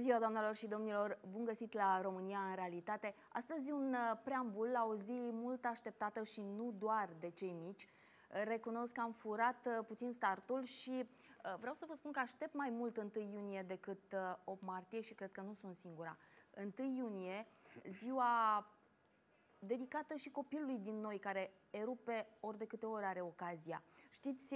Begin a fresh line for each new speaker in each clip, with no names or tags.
ziua, doamnelor și domnilor! Bun găsit la România în realitate! Astăzi un preambul la o zi mult așteptată și nu doar de cei mici. Recunosc că am furat puțin startul și vreau să vă spun că aștept mai mult 1 iunie decât 8 martie și cred că nu sunt singura. 1 iunie, ziua dedicată și copilului din noi care erupe ori de câte ori are ocazia. Știți,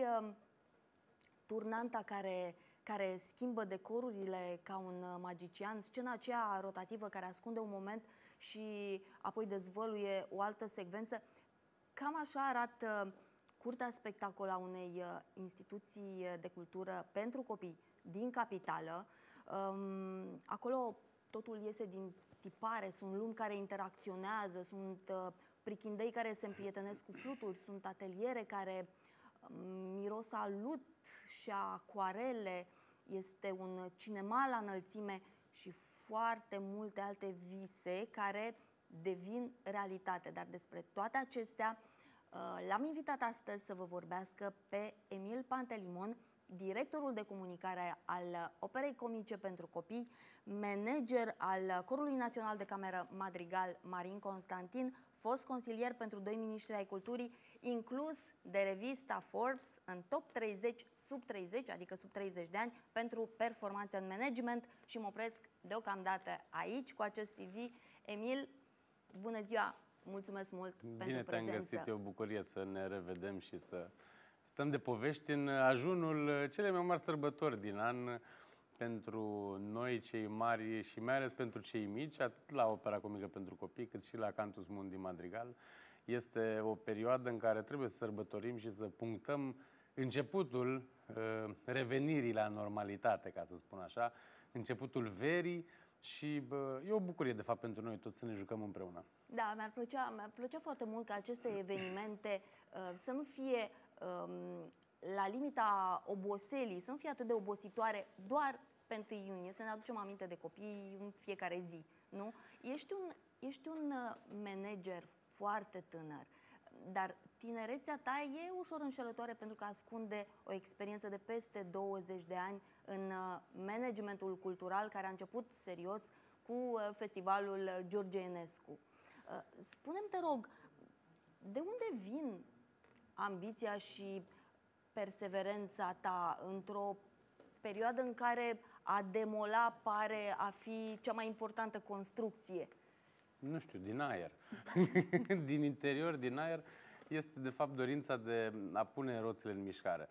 turnanta care schimbă decorurile ca un magician, scena aceea rotativă care ascunde un moment și apoi dezvăluie o altă secvență. Cam așa arată curtea spectacol a unei instituții de cultură pentru copii din capitală. Acolo totul iese din tipare, sunt lumi care interacționează, sunt prichindei care se împrietenesc cu fluturi, sunt ateliere care miros a lut și a acuarele, este un cinema la înălțime și foarte multe alte vise care devin realitate. Dar despre toate acestea l-am invitat astăzi să vă vorbească pe Emil Pantelimon, directorul de comunicare al Operei Comice pentru Copii, manager al Corului Național de Cameră Madrigal Marin Constantin, fost consilier pentru 2 miniștri ai culturii, inclus de revista Forbes în top 30 sub 30, adică sub 30 de ani, pentru performanță în management și mă opresc deocamdată aici cu acest CV. Emil, bună ziua! Mulțumesc mult pentru prezență.
Bine te-am găsit, e o bucurie să ne revedem și să stăm de povești în ajunul cele mai mari sărbători din an pentru noi, cei mari și mai ales pentru cei mici, atât la Opera Comică pentru Copii, cât și la Cantus Mundi Madrigal. Este o perioadă în care trebuie să sărbătorim și să punctăm începutul revenirii la normalitate, ca să spun așa, începutul verii și e o bucurie, de fapt, pentru noi toți să ne jucăm împreună.
Da, mi-ar plăcea foarte mult ca aceste evenimente să nu fie la limita oboselii, să nu fie atât de obositoare doar pe 1 iunie, să ne aducem aminte de copii în fiecare zi, nu? Ești un manager foarte tânăr, dar tinerețea ta e ușor înșelătoare pentru că ascunde o experiență de peste 20 de ani în managementul cultural care a început serios cu festivalul George Enescu. Spune-mi, te rog, de unde vin ambiția și perseverența ta într-o perioadă în care a demola pare a fi cea mai importantă construcție?
Nu știu, din aer. Din interior, din aer, este de fapt dorința de a pune roțile în mișcare.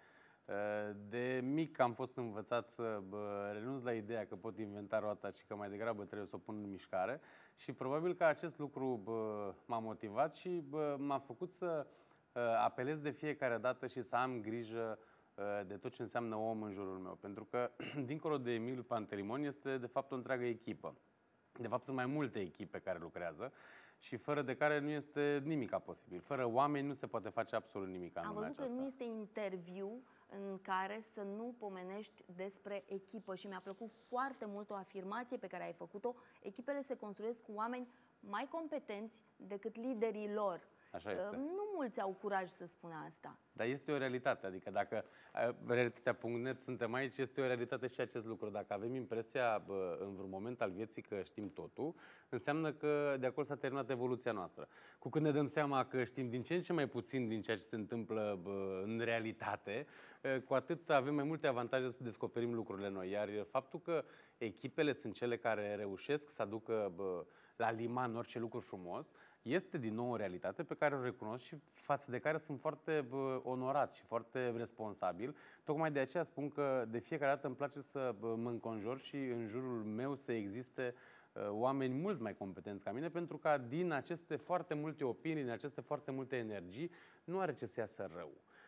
De mic am fost învățat să renunț la ideea că pot inventa roata și că mai degrabă trebuie să o pun în mișcare și probabil că acest lucru m-a motivat și m-a făcut să apelez de fiecare dată și să am grijă de tot ce înseamnă om în jurul meu. Pentru că, dincolo de Emil Pantelimon, este de fapt o întreagă echipă. De fapt, sunt mai multe echipe care lucrează și fără de care nu este nimic posibil. Fără oameni nu se poate face absolut nimic.
Am văzut că nu este interviu în care să nu pomenești despre echipă și mi-a plăcut foarte mult o afirmație pe care ai făcut-o. Echipele se construiesc cu oameni mai competenți decât liderii lor.
Așa este.
Nu mulți au curaj să spună asta.
Dar este o realitate, adică dacă realitatea.net suntem aici, este o realitate și acest lucru. Dacă avem impresia în vreun moment al vieții că știm totul, înseamnă că de acolo s-a terminat evoluția noastră. Cu când ne dăm seama că știm din ce în ce mai puțin din ceea ce se întâmplă în realitate, cu atât avem mai multe avantaje să descoperim lucrurile noi. Iar faptul că echipele sunt cele care reușesc să aducă la liman orice lucru frumos, este din nou o realitate pe care o recunosc și față de care sunt foarte onorat și foarte responsabil. Tocmai de aceea spun că de fiecare dată îmi place să mă înconjur și în jurul meu să existe oameni mult mai competenți ca mine, pentru că din aceste foarte multe opinii, din aceste foarte multe energii, nu are ce să iasă rău.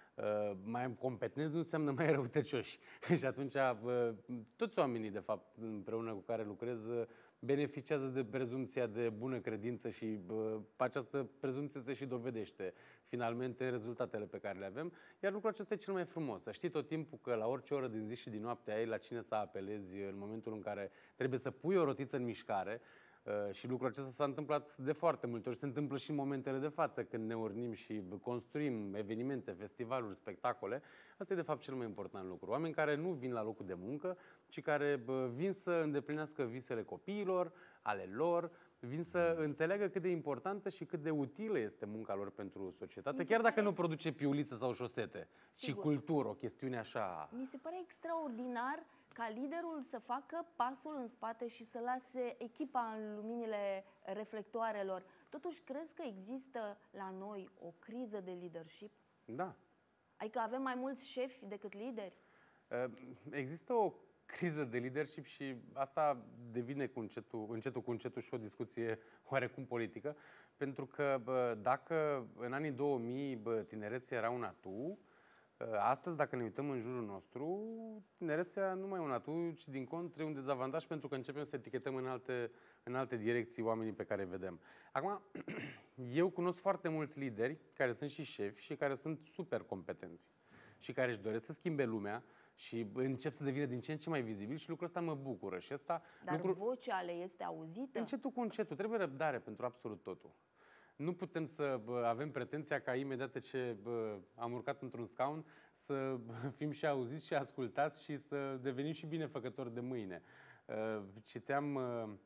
Mai competenți nu înseamnă mai răutăcioși. Și atunci toți oamenii, de fapt, împreună cu care lucrez, beneficiază de prezumția de bună credință și această prezumție se și dovedește finalmente în rezultatele pe care le avem. Iar lucrul acesta e cel mai frumos. Să știi tot timpul că la orice oră din zi și din noapte ai la cine să apelezi în momentul în care trebuie să pui o rotiță în mișcare. Și lucrul acesta s-a întâmplat de foarte multe ori. Se întâmplă și în momentele de față, când ne urnim și construim evenimente, festivaluri, spectacole. Asta e, de fapt, cel mai important lucru. Oameni care nu vin la locul de muncă, ci care vin să îndeplinească visele copiilor, ale lor, vin să înțeleagă cât de importantă și cât de utilă este munca lor pentru societate, chiar dacă nu produce piuliță sau șosete, ci cultură, o chestiune așa.
Mi se pare extraordinar ca liderul să facă pasul în spate și să lase echipa în luminile reflectoarelor. Totuși, crezi că există la noi o criză de leadership?
Da.
Adică avem mai mulți șefi decât lideri?
Există o criză de leadership și asta devine încetul cu încetul și o discuție oarecum politică, pentru că dacă în anii 2000 tinerețea era un atu, astăzi, dacă ne uităm în jurul nostru, tinerețea nu mai e un atu, ci din contră e un dezavantaj, pentru că începem să etichetăm în alte direcții oamenii pe care îi vedem. Acum, eu cunosc foarte mulți lideri care sunt și șefi și care sunt super competenți și care își doresc să schimbe lumea și încep să devină din ce în ce mai vizibil și lucrul ăsta mă bucură. Și asta,
Dar vocea le este auzită?
Încetul cu încetul. Trebuie răbdare pentru absolut totul. Nu putem să avem pretenția ca imediat ce am urcat într-un scaun să fim și auziți și ascultați și să devenim și binefăcători de mâine. Citeam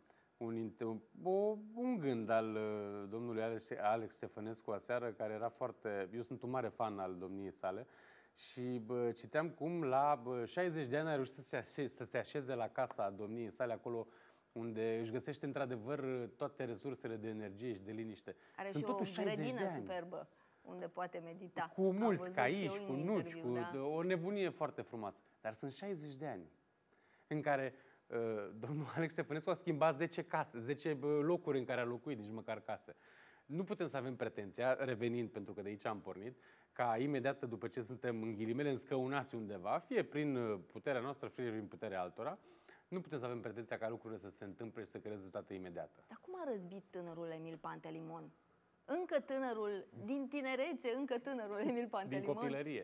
un gând al domnului Alex Ștefănescu aseară, care era foarte... Eu sunt un mare fan al domniei sale și citeam cum la 60 de ani a reușit să se așeze la casa domniei sale, acolo unde își găsește într-adevăr toate resursele de energie și de liniște.
Sunt și o grădină superbă unde poate medita.
Cu mulți caiși, cu nuci, cu o nebunie foarte frumoasă. Dar sunt 60 de ani în care domnul Alex Ștefănescu a schimbat 10 case, 10 locuri în care a locuit, nici măcar case. Nu putem să avem pretenția, revenind, pentru că de aici am pornit, ca imediat după ce suntem în ghilimele înscăunați undeva, fie prin puterea noastră, fie prin puterea altora, nu putem să avem pretenția ca lucrurile să se întâmple și să creeze rezultate imediate.
Dar cum a răzbit tânărul Emil Pantelimon? Încă tânărul, din tinerețe, încă tânărul Emil Pantelimon.
Din copilărie.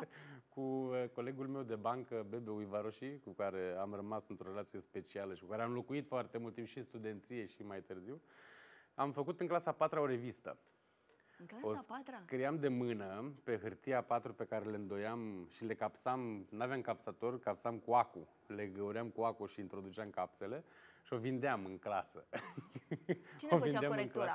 Cu colegul meu de bancă, Bebe Uivaroși, cu care am rămas într-o relație specială și cu care am locuit foarte mult timp și în studenție și mai târziu, am făcut în clasa a 4-a o revistă.
În clasa a 4-a?
Scriam de mână pe hârtia A4 pe care le îndoiam și le capsam, n-aveam capsator, capsam cu acu. Le găuream cu acu și introduceam capsele și o vindeam în clasă.
Cine făcea corectura?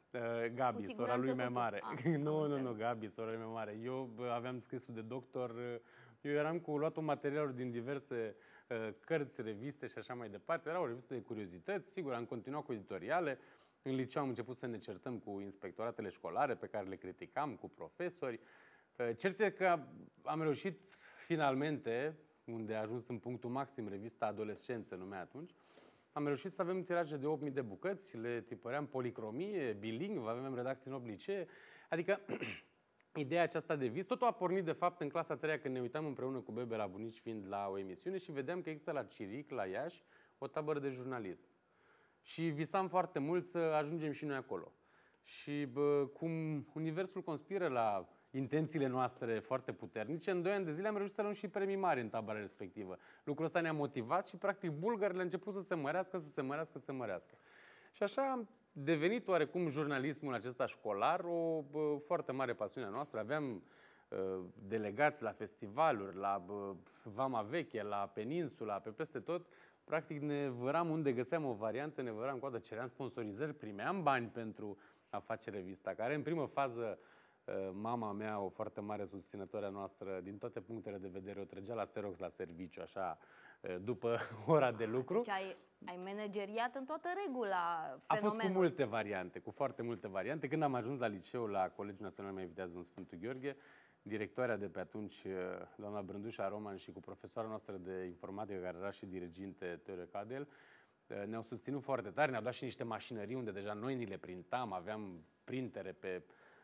Gabi, sora lui mai mare. Nu, Gabi, sora lui mai mare. Eu aveam scrisul de doctor, eu eram cu luatul materialuri din diverse cărți, reviste și așa mai departe. Era o revistă de curiozități, sigur, am continuat cu editoriale. În liceu am început să ne certăm cu inspectoratele școlare pe care le criticam, cu profesori. Cert e că am reușit finalmente, unde a ajuns în punctul maxim revista Adolescență, se numea atunci, am reușit să avem tiraje de 8.000 de bucăți, le tipăream policromie, bilingv, avem redacții în 8 licee. Adică ideea aceasta de vis, totul a pornit de fapt în clasa 3-a, când ne uitam împreună cu Bebe la bunici fiind la o emisiune și vedeam că există la Ciric, la Iași, o tabără de jurnalism. Și visam foarte mult să ajungem și noi acolo. Și cum universul conspiră la intențiile noastre foarte puternice, în 2 ani de zile am reușit să luăm și premii mari în tabăra respectivă. Lucrul ăsta ne-a motivat și practic bulgarile au început să se mărească, să se mărească, să se mărească. Și așa am devenit oarecum jurnalismul acesta școlar o foarte mare pasiune a noastră. Aveam delegați la festivaluri, la Vama Veche, la Peninsula, pe peste tot. Practic ne văram unde găseam o variantă, ne văram coadă, ceream sponsorizări, primeam bani pentru a face revista, care în primă fază mama mea, o foarte mare susținătoare a noastră, din toate punctele de vedere, o trăgea la Xerox la serviciu, așa, după ora de lucru.
Deci ai manageriat în toată regula fenomenul.
A fost cu multe variante, cu foarte multe variante. Când am ajuns la liceu, la Colegiul Național Mai Viteazul Sfântul Gheorghe, directoarea de pe atunci, doamna Brândușa Roman, și cu profesoara noastră de informatică, care era și diriginte, Teore Cadel, ne-au susținut foarte tare, ne-au dat și niște mașinării unde deja noi ni le printam, aveam printere pe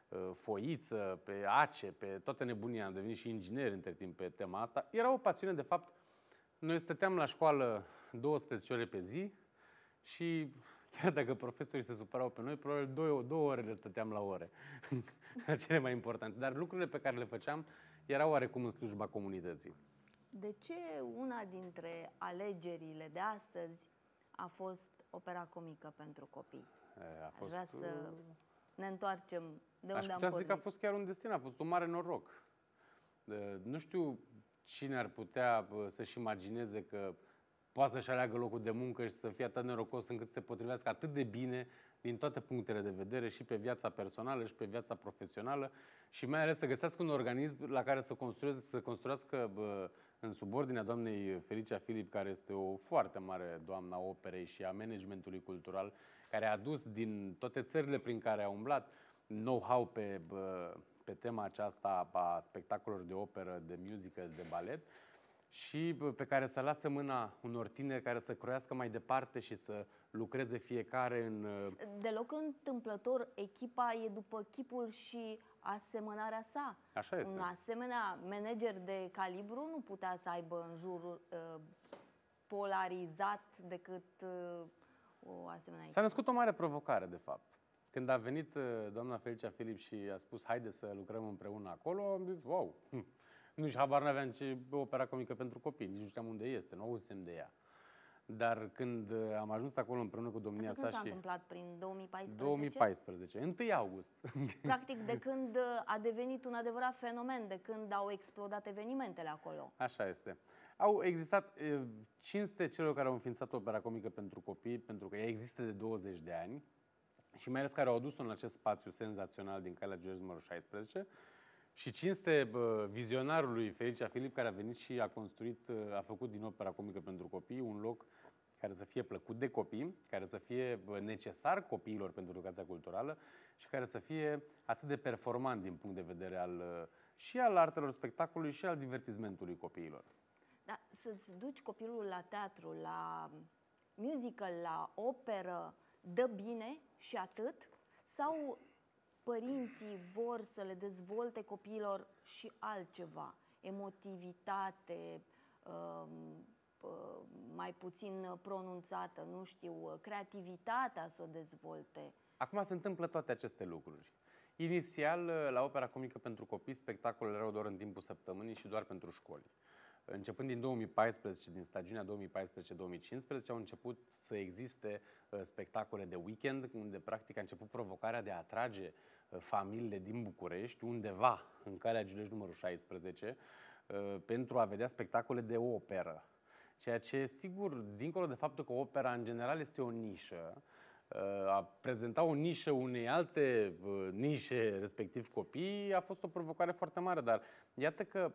foiță, pe ace, pe toate nebunia. Am devenit și inginer între timp pe tema asta. Era o pasiune, de fapt. Noi stăteam la școală 12 ore pe zi și chiar dacă profesorii se supărau pe noi, probabil 2 ore le stăteam la ore. Cele mai importante. Dar lucrurile pe care le făceam erau oarecum în slujba comunității.
De ce una dintre alegerile de astăzi a fost opera comică pentru copii?
A fost,
Aș vrea să ne întoarcem de unde am
Aș putea
pornit.
zic că a fost chiar un destin, a fost un mare noroc. Nu știu cine ar putea să-și imagineze că poate să-și aleagă locul de muncă și să fie atât norocos încât să se potrivească atât de bine din toate punctele de vedere, și pe viața personală și pe viața profesională, și mai ales să găsească un organism la care să construiască în subordinea doamnei Felicia Filip, care este o foarte mare doamnă a operei și a managementului cultural, care a adus din toate țările prin care a umblat know-how pe tema aceasta a spectacolelor de operă, de musical, de balet, și pe care să lasă mâna unor tineri care să croiască mai departe și să lucreze fiecare în...
Deloc întâmplător, echipa e după chipul și asemănarea sa.
Așa este.
Un asemenea manager de calibru nu putea să aibă în jur polarizat decât o asemenea echipă.
S-a născut o mare provocare, de fapt. Când a venit doamna Felicia Filip și a spus haide să lucrăm împreună acolo, am zis wow, nu-și habar n-aveam ce opera comică pentru copii, nici nu știam unde este, nu auzisem de ea. Dar când am ajuns acolo împreună cu domnia sa
Când s-a
și...
întâmplat? Prin 2014?
2014, 1 august.
Practic de când a devenit un adevărat fenomen, de când au explodat evenimentele acolo.
Așa este. Au existat cinste celor care au înființat opera comică pentru copii, pentru că ea există de 20 de ani și mai ales care au adus-o în acest spațiu senzațional din Calea Giurgiu numărul 16. Și cinste vizionarului Felicia Filip, care a venit și a făcut din opera comică pentru copii un loc care să fie plăcut de copii, care să fie necesar copiilor pentru educația culturală și care să fie atât de performant din punct de vedere și al artelor spectacolului și al divertismentului copiilor.
Dar să-ți duci copilul la teatru, la musical, la operă, dă bine și atât? Sau părinții vor să le dezvolte copiilor și altceva? Emotivitate, mai puțin pronunțată, nu știu, creativitatea să o dezvolte.
Acum se întâmplă toate aceste lucruri. Inițial, la opera comică pentru copii, spectacolele erau doar în timpul săptămânii și doar pentru școli. Începând din 2014, din stagiunea 2014-2015, au început să existe spectacole de weekend, unde practic a început provocarea de a atrage familiile din București, undeva în Calea Giurgiu numărul 16, pentru a vedea spectacole de operă. Ceea ce, sigur, dincolo de faptul că opera în general este o nișă, a prezenta o nișă unei alte nișe, respectiv copii, a fost o provocare foarte mare, dar iată că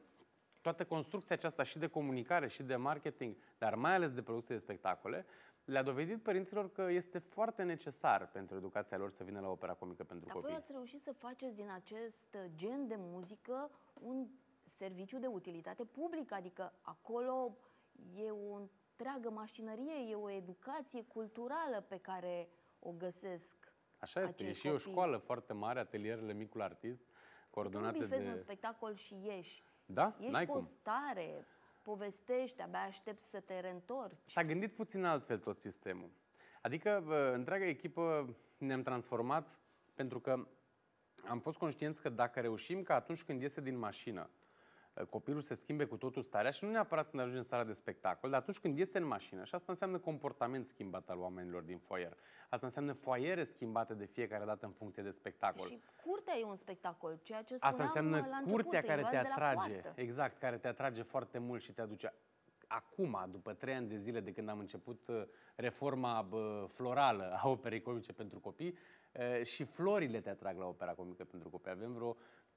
toată construcția aceasta și de comunicare și de marketing, dar mai ales de producție de spectacole, le-a dovedit părinților că este foarte necesar pentru educația lor să vină la opera comică pentru copii.
Dar voi ați reușit să faceți din acest gen de muzică un serviciu de utilitate publică, adică acolo e o întreagă mașinărie, e o educație culturală pe care o găsesc.
Așa este, e și o școală foarte mare, atelierele Micul Artist, coordonate de...
Tu nu bifezi un spectacol și ieși.
Da?
Ești cu o stare, povestești, abia aștepți să te reîntorci.
S-a gândit puțin altfel tot sistemul. Adică, întreaga echipă ne-am transformat pentru că am fost conștienți că dacă reușim ca atunci când iese din mașină, copilul se schimbe cu totul starea și nu neapărat când ajunge în sala de spectacol, dar atunci când iese în mașină, și asta înseamnă comportament schimbat al oamenilor din foaier. Asta înseamnă foaiere schimbate de fiecare dată în funcție de spectacol.
Și curtea e un spectacol, ceea ce spuneam
asta înseamnă
la început,
curtea care te atrage,
exact,
care te atrage foarte mult și te aduce. Acum, după 3 ani de zile de când am început reforma florală a operei comice pentru copii, și florile te atrag la opera comică pentru copii. Avem vreo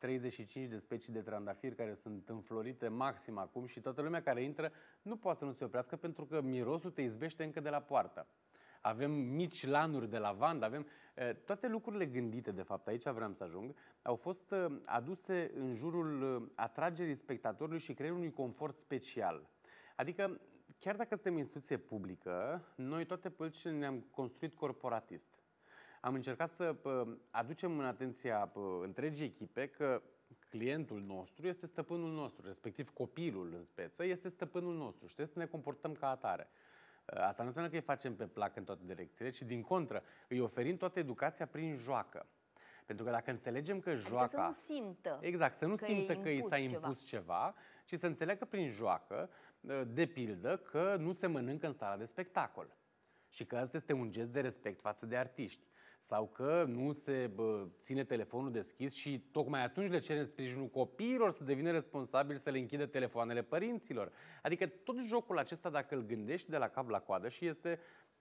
35 de specii de trandafiri care sunt înflorite maxim acum și toată lumea care intră nu poate să nu se oprească pentru că mirosul te izbește încă de la poartă. Avem mici lanuri de lavandă, avem toate lucrurile gândite, de fapt, aici vreau să ajung, au fost aduse în jurul atragerii spectatorului și creării unui confort special. Adică, chiar dacă suntem instituție publică, noi toate politicile ne-am construit corporatist. Am încercat să aducem în atenția întregii echipe că clientul nostru este stăpânul nostru, respectiv copilul în speță este stăpânul nostru și trebuie să ne comportăm ca atare. Asta nu înseamnă că îi facem pe plac în toate direcțiile, ci din contră îi oferim toată educația prin joacă. Pentru că dacă înțelegem că joaca...
Adică să nu simtă.
Exact, să nu simtă că i s-a impus ceva, ci să înțeleagă prin joacă, de pildă, că nu se mănâncă în sala de spectacol. și că asta este un gest de respect față de artiști. Sau că nu se ține telefonul deschis și tocmai atunci le cerem sprijinul copiilor să devină responsabili să le închidă telefoanele părinților. Adică tot jocul acesta, dacă îl gândești de la cap la coadă și este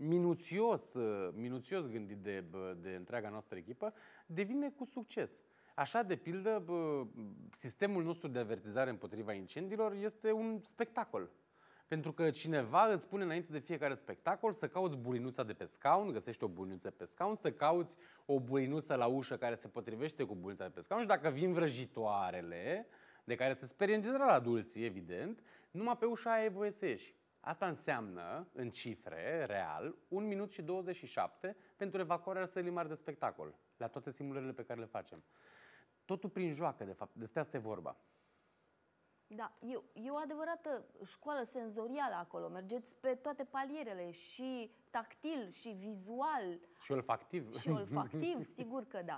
minuțios gândit de întreaga noastră echipă, devine cu succes. Așa, de pildă, sistemul nostru de avertizare împotriva incendiilor este un spectacol. Pentru că cineva îți spune înainte de fiecare spectacol să cauți burinuța de pe scaun, găsești o burinuță pe scaun, să cauți o burinuță la ușă care se potrivește cu burinuța de pe scaun și dacă vin vrăjitoarele, de care se sperie în general adulții, evident, numai pe ușa aia e voie să ieși. Asta înseamnă, în cifre, real, 1 minut și 27 pentru evacuarea sălii mari de spectacol, la toate simulările pe care le facem. Totul prin joacă, de fapt, despre asta e vorba.
Da, e o adevărată școală senzorială acolo. Mergeți pe toate palierele, și tactil, și vizual.
Și olfactiv.
Și olfactiv, sigur că da.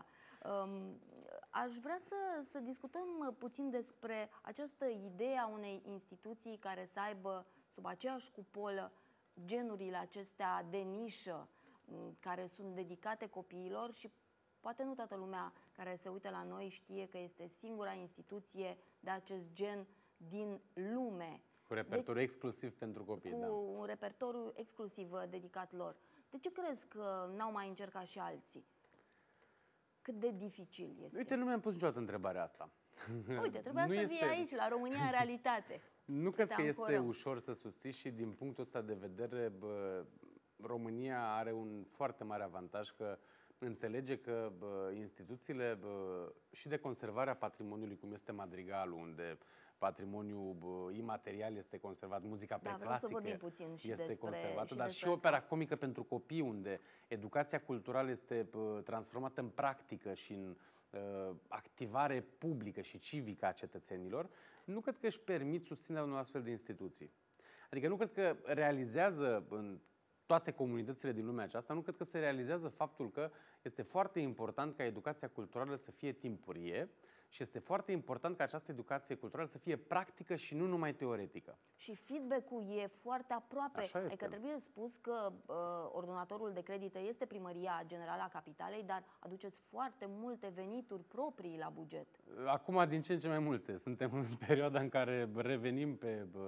Aș vrea să discutăm puțin despre această idee a unei instituții care să aibă sub aceeași cupolă genurile acestea de nișă care sunt dedicate copiilor și poate nu toată lumea care se uită la noi știe că este singura instituție de acest gen din lume.
Cu repertoriu exclusiv pentru copii.
Cu un repertoriu exclusiv dedicat lor. De ce crezi că n-au mai încercat și alții? Cât de dificil este?
Uite, nu mi-am pus niciodată întrebarea asta.
Uite, trebuia să vii aici, la România în realitate.
Nu cred că este ușor să susții și din punctul ăsta de vedere România are un foarte mare avantaj că înțelege că instituțiile și de conservare a patrimoniului, cum este Madrigalul, unde patrimoniul imaterial este conservat, muzica preclasică este conservată, dar și opera comică pentru copii, unde educația culturală este transformată în practică și în activare publică și civică a cetățenilor, nu cred că își permit susținerea unor astfel de instituții. Adică nu cred că realizează în toate comunitățile din lumea aceasta, nu cred că se realizează faptul că este foarte important ca educația culturală să fie timpurie și este foarte important ca această educație culturală să fie practică și nu numai teoretică.
Și feedback-ul e foarte aproape.
Adică
trebuie spus că ordonatorul de credite este Primăria Generală a Capitalei, dar aduceți foarte multe venituri proprii la buget.
Acum din ce în ce mai multe. Suntem în perioada în care revenim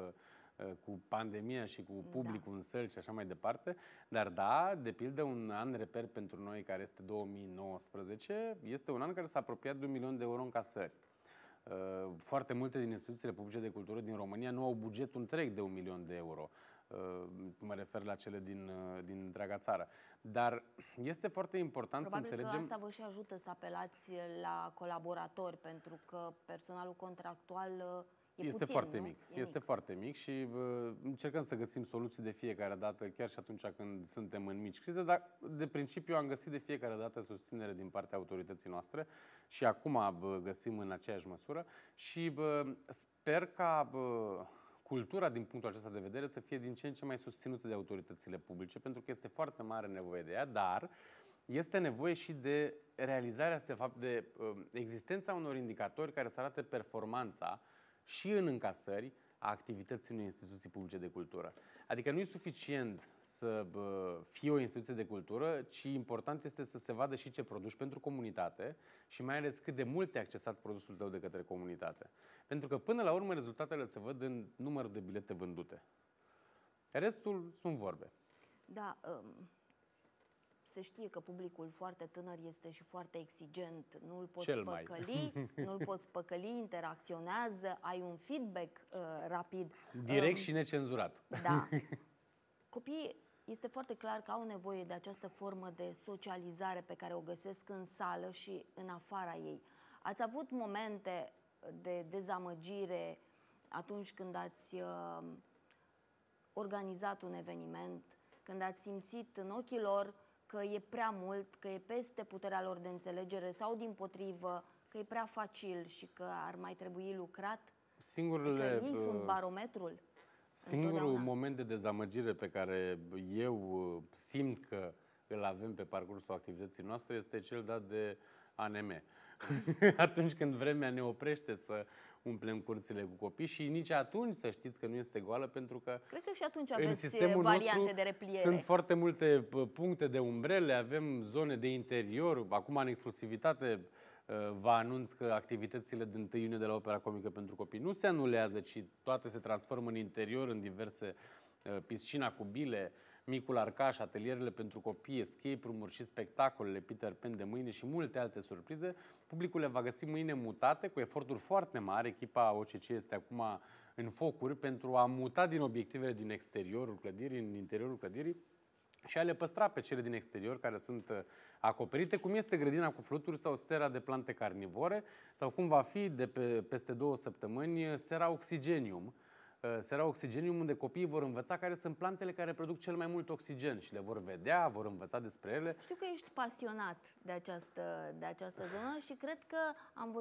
cu pandemia și cu publicul în săli și așa mai departe. Dar da, de pildă, un an reper pentru noi, care este 2019, este un an care s-a apropiat de 1 milion de euro în casări. Foarte multe din instituțiile publice de cultură din România nu au bugetul întreg de 1 milion de euro. Mă refer la cele din întreaga țară. Dar este foarte important să înțelegem...
Probabil că asta vă și ajută să apelați la colaboratori, pentru că personalul contractual
este puțin, foarte mic. Este foarte mic și încercăm să găsim soluții de fiecare dată, chiar și atunci când suntem în mici crize, dar de principiu am găsit de fiecare dată susținere din partea autorității noastre și acum găsim în aceeași măsură și sper ca cultura din punctul acesta de vedere să fie din ce în ce mai susținută de autoritățile publice, pentru că este foarte mare nevoie de ea, dar este nevoie și de realizarea, de fapt, de existența unor indicatori care să arate performanța și în încasări a activității unei instituții publice de cultură. Adică nu e suficient să fie o instituție de cultură, ci important este să se vadă și ce produci pentru comunitate și mai ales cât de mult e accesat produsul tău de către comunitate. Pentru că până la urmă rezultatele se văd în numărul de bilete vândute. Restul sunt vorbe.
Da, se știe că publicul foarte tânăr este și foarte exigent, nu-l poți păcăli, nu-l poți păcăli, interacționează, ai un feedback rapid.
Direct și necenzurat.
Da. Copiii, este foarte clar că au nevoie de această formă de socializare pe care o găsesc în sală și în afara ei. Ați avut momente de dezamăgire atunci când ați organizat un eveniment, când ați simțit în ochii lor că e prea mult, că e peste puterea lor de înțelegere sau, dimpotrivă, că e prea facil și că ar mai trebui lucrat? Că ei sunt barometrul?
Singurul moment de dezamăgire pe care eu simt că îl avem pe parcursul activității noastre este cel dat de ANM. Atunci când vremea ne oprește să umplem curțile cu copii și nici atunci să știți că nu este goală, pentru că
cred că și atunci
în
aveți
sistemul
variante
nostru
de repliere.
sunt foarte multe puncte de umbrele, avem zone de interior. Acum, în exclusivitate, vă anunț că activitățile de 1 iunie de la Opera Comică pentru Copii nu se anulează, ci toate se transformă în interior, în diverse piscina cu bile, Micul Arcaș, atelierele pentru copii, escape room-uri și spectacolele Peter Pan de mâine și multe alte surprize. Publicul le va găsi mâine mutate, cu eforturi foarte mari. Echipa OCC este acum în focuri pentru a muta din obiectivele din exteriorul clădirii în interiorul clădirii și a le păstra pe cele din exterior care sunt acoperite, cum este grădina cu fluturi sau sera de plante carnivore, sau cum va fi peste 2 săptămâni sera Oxygenium. Sera Oxygenium, unde copiii vor învăța care sunt plantele care produc cel mai mult oxigen și le vor vedea, vor învăța despre ele.
Știu că ești pasionat de această zonă și cred că am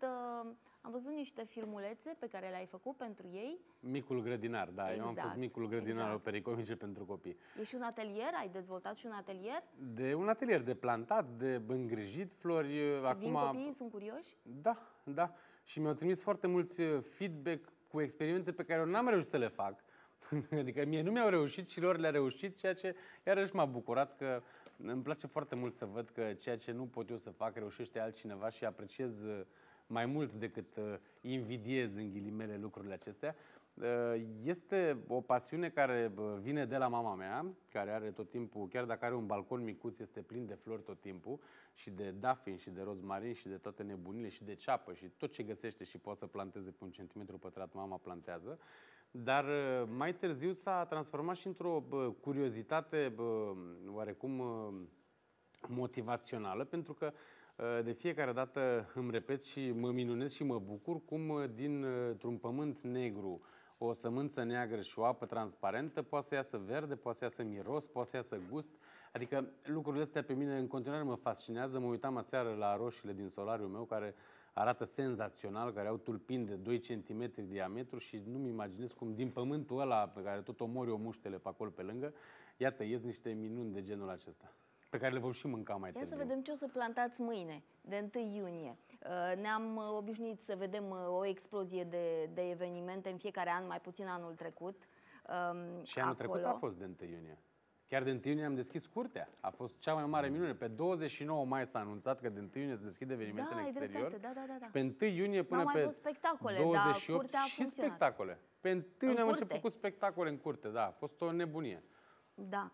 văzut niște filmulețe pe care le-ai făcut pentru ei.
Micul grădinar, da. Eu am fost micul grădinar al Operei Comice pentru Copii.
E și un atelier? Ai dezvoltat și un atelier?
Un atelier de plantat, de îngrijit flori.
Și vin copiii, sunt curioși?
Da, da. Și mi-au trimis foarte mulți feedback cu experimente pe care eu n-am reușit să le fac. Adică mie nu mi-au reușit și lor le-a reușit, ceea ce iarăși m-a bucurat, că îmi place foarte mult să văd că ceea ce nu pot eu să fac reușește altcineva și apreciez mai mult decât invidiez în ghilimele lucrurile acestea. Este o pasiune care vine de la mama mea, care are tot timpul, chiar dacă are un balcon micuț, este plin de flori tot timpul, și de dafin, și de rozmarin, și de toate nebunile, și de ceapă, și tot ce găsește și poate să planteze pe 1 centimetru pătrat, mama plantează. Dar mai târziu s-a transformat și într-o curiozitate oarecum motivațională, pentru că de fiecare dată îmi repet și mă minunez și mă bucur cum dintr-un pământ negru o sămânță neagră și o apă transparentă poate să iasă verde, poate să iasă miros, poate să iasă gust. Adică lucrurile astea pe mine în continuare mă fascinează. Mă uitam aseară la roșiile din solariul meu care arată senzațional, care au tulpini de 2 cm diametru și nu-mi imaginez cum din pământul ăla pe care tot omori o muștele pe acolo pe lângă, iată, ies niște minuni de genul acesta, pe care le vom și mânca mai târziu.
Ia să vedem ce o să plantați mâine, de 1 iunie. Ne-am obișnuit să vedem o explozie de evenimente în fiecare an, mai puțin anul trecut.
Și anul trecut a fost de 1 iunie. Chiar de 1 iunie am deschis curtea. A fost cea mai mare minune. Pe 29 mai s-a anunțat că de 1 iunie se deschide evenimente în exterior.
Da.
Pe 1 iunie până
pe 28 și
spectacole. Pe 1 iunie am început cu spectacole în curte. Da, a fost o nebunie.
Da.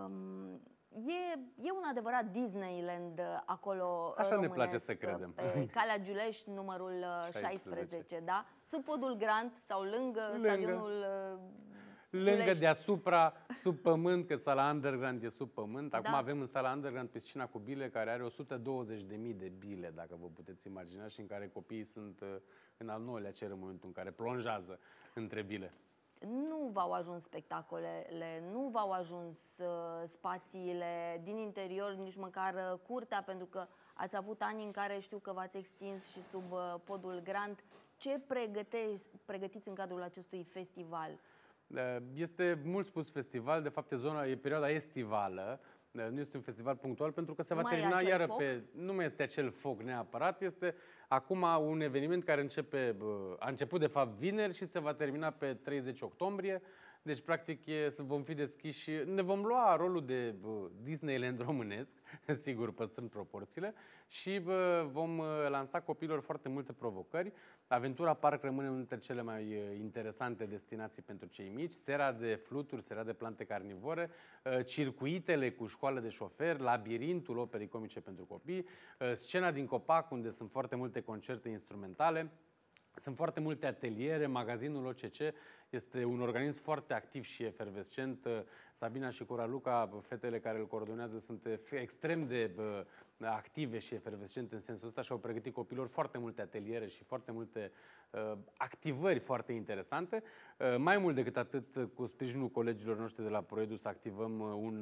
E un adevărat Disneyland acolo.
Așa ne place să credem.
Pe Calea Giuleș, numărul 16, da? Sub podul Grand sau lângă stadionul
Lângă, deasupra, sub pământ, că sala underground e sub pământ. Acum avem în sala underground piscina cu bile care are 120.000 de bile, dacă vă puteți imagina, și în care copiii sunt în al 9-lea cer în momentul în care plonjează între bile.
Nu v-au ajuns spectacolele, nu v-au ajuns spațiile din interior, nici măcar curtea, pentru că ați avut ani în care știu că v-ați extins și sub podul Grand. Ce pregătiți în cadrul acestui festival?
Este mult spus festival, de fapt e perioada estivală. Nu este un festival punctual pentru că se va termina iară pe... Nu mai este acel foc neapărat, este acum un eveniment care a început de fapt vineri și se va termina pe 30 octombrie. Deci, practic, vom fi deschiși, ne vom lua rolul de Disneyland românesc, sigur, păstrând proporțiile, și vom lansa copiilor foarte multe provocări. Aventura Park rămâne unul dintre cele mai interesante destinații pentru cei mici, sera de fluturi, sera de plante carnivore, circuitele cu școală de șoferi, labirintul Operei Comice pentru Copii, scena din Copac, unde sunt foarte multe concerte instrumentale. Sunt foarte multe ateliere, magazinul OCC este un organism foarte activ și efervescent. Sabina și Cora Luca, fetele care îl coordonează, sunt extrem de active și efervescente în sensul ăsta și au pregătit copilor foarte multe ateliere și foarte multe activări foarte interesante. Mai mult decât atât, cu sprijinul colegilor noștri de la Proedus, activăm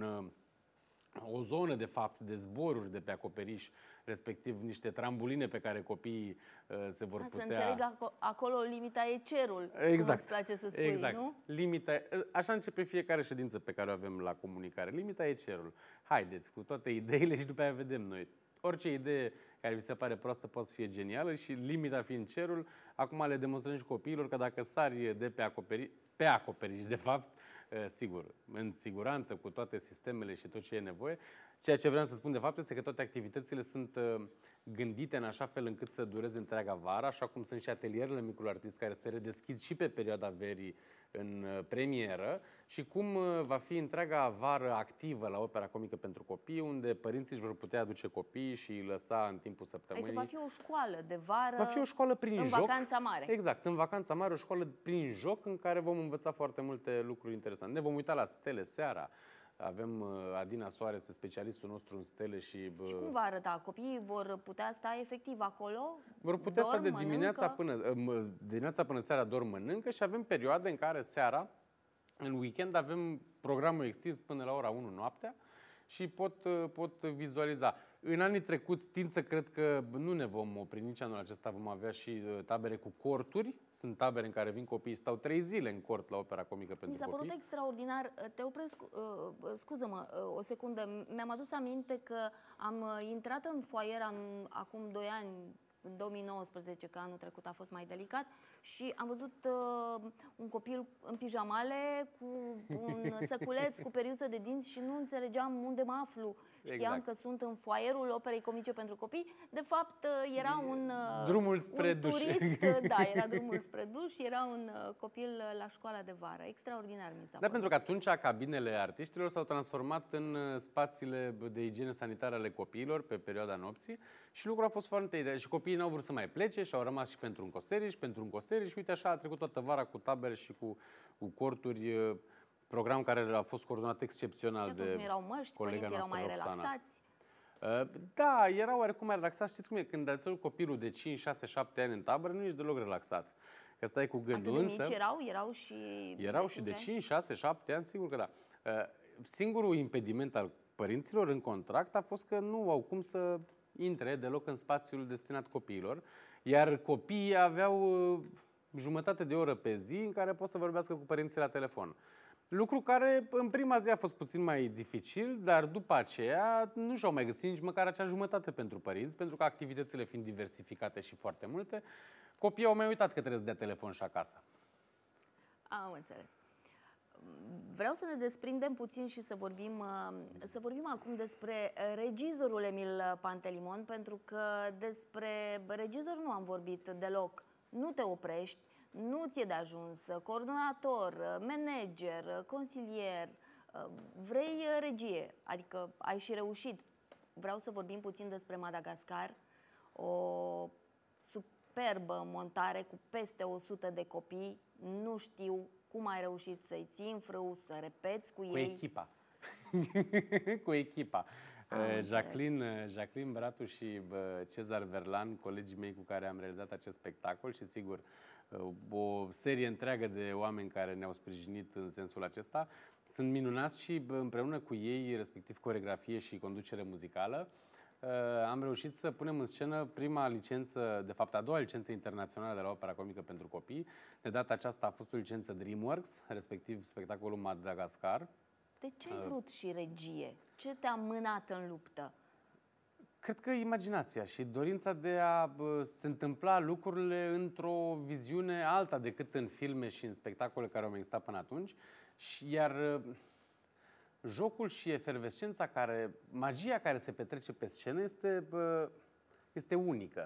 o zonă, de fapt, de zboruri de pe acoperiș, respectiv niște trambuline pe care copiii se vor putea...
Să înțeleg, acolo limita e cerul,
exact,
cum îți place să spui,
exact.
Nu?
Așa începe fiecare ședință pe care o avem la comunicare. Limita e cerul. Haideți cu toate ideile și după aia vedem noi. Orice idee care vi se pare proastă poate să fie genială și limita fiind cerul, acum le demonstrăm și copiilor că dacă sari de pe acoperiș, de fapt, sigur, în siguranță, cu toate sistemele și tot ce e nevoie, ceea ce vreau să spun de fapt este că toate activitățile sunt gândite în așa fel încât să dureze întreaga vară, așa cum sunt și atelierele Micul Artist care se redeschid și pe perioada verii în premieră și cum va fi întreaga vară activă la Opera Comică pentru Copii, unde părinții își vor putea aduce copiii și îi lăsa în timpul săptămânii.
Adică va fi o școală de vară.
Va fi o școală prin
în
joc.
În vacanța mare.
Exact, în vacanța mare, o școală prin joc în care vom învăța foarte multe lucruri interesante. Ne vom uita la stele seara. Avem Adina Soare, este specialistul nostru în stele și...
Și cum va arăta? Copiii vor putea sta efectiv acolo?
Vor putea sta de dimineața până seara, dorm, mănâncă și avem perioade în care seara, în weekend, avem programul extins până la ora 1 noaptea și pot vizualiza. În anii trecuți tind să cred că nu ne vom opri nici anul acesta, vom avea și tabere cu corturi. Sunt tabere în care vin copiii, stau 3 zile în cort la Opera Comică pentru Copii.
Mi s-a părut extraordinar. Te opresc, scuză-mă o secundă. Mi-am adus aminte că am intrat în foaier acum 2 ani, în 2019, că anul trecut a fost mai delicat, și am văzut un copil în pijamale cu un săculeț cu periuță de dinți și nu înțelegeam unde mă aflu. Știam că sunt în foaierul Operei Comice pentru Copii. De fapt, era
drumul spre duș.
Turist, da, era drumul spre duș, era un copil la școala de vară. Extraordinar mi s-a părut.
Da, pentru că atunci cabinele artiștilor s-au transformat în spațiile de igienă sanitară ale copiilor pe perioada nopții și lucrul a fost foarte ideal. Și copiii n-au vrut să mai plece și au rămas și pentru un coseriș și uite așa a trecut toată vara cu tabere și cu corturi. Program care a fost coordonat excepțional de
nu erau măști, părinții erau mai relaxați?
Da, erau oarecum mai relaxați. Știți cum e? Când ai copilul de 5, 6, 7 ani în tabără, nu ești deloc relaxat. Că stai cu gândul.
Atât de mici erau și
de 5, 6, 7 ani, sigur că da. Singurul impediment al părinților în contract a fost că nu au cum să intre deloc în spațiul destinat copiilor, iar copiii aveau jumătate de oră pe zi în care pot să vorbească cu părinții la telefon. Lucru care în prima zi a fost puțin mai dificil, dar după aceea nu și-au mai găsit nici măcar acea jumătate pentru părinți, pentru că activitățile fiind diversificate și foarte multe, copiii au mai uitat că trebuie să dea telefon și acasă.
Am înțeles. Vreau să ne desprindem puțin și să vorbim acum despre regizorul Emil Pantelimon, pentru că despre regizor nu am vorbit deloc. Nu te oprești. Nu ți-e de ajuns, coordonator, manager, consilier, vrei regie, adică ai și reușit. Vreau să vorbim puțin despre Madagascar, o superbă montare cu peste 100 de copii. Nu știu cum ai reușit să-i ții în frâu, să repeți cu ei.
Cu echipa. Cu echipa. Jacqueline Bratu și Cezar Verlan, colegii mei cu care am realizat acest spectacol și sigur o serie întreagă de oameni care ne-au sprijinit în sensul acesta. Sunt minunați și împreună cu ei, respectiv coreografie și conducere muzicală, am reușit să punem în scenă prima licență, de fapt a doua licență internațională de la Opera Comică pentru Copii. De data aceasta a fost o licență DreamWorks, respectiv spectacolul Madagascar.
De ce ai vrut și regie? Ce te-a mânat în luptă?
Cred că imaginația și dorința de a se întâmpla lucrurile într-o viziune alta decât în filme și în spectacole care au existat până atunci. Iar jocul și efervescența, magia care se petrece pe scenă este unică.